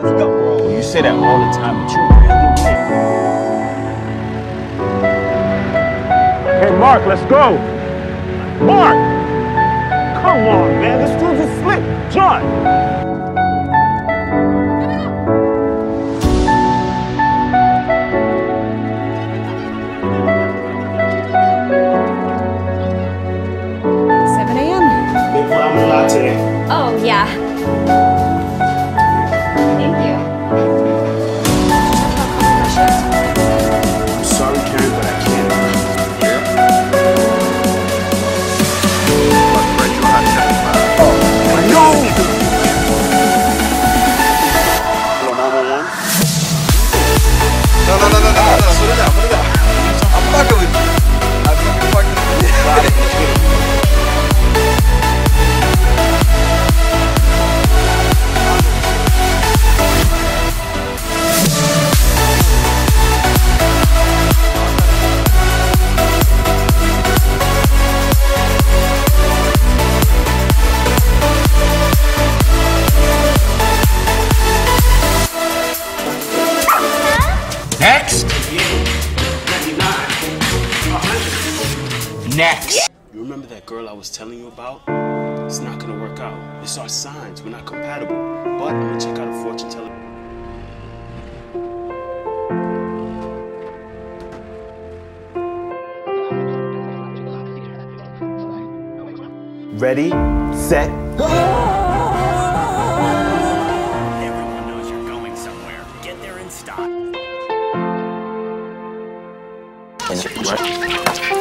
Let's go. Bro, you say that all the time, but you really win. Hey, Mark, let's go. Mark! Come on, man. This dude's asleep. John! Oh, yeah. Thank you. I'm sorry, Karen, but I can't. Yeah? Oh, no! Hello, 911? No, slow it down, I'm fucking with you. I'm fucking with you. Next! Next! You remember that girl I was telling you about? It's not gonna work out. It's our signs. We're not compatible. But I'm gonna check out a fortune teller. Ready, set, go! Everyone knows you're going somewhere. Get there in style. Right.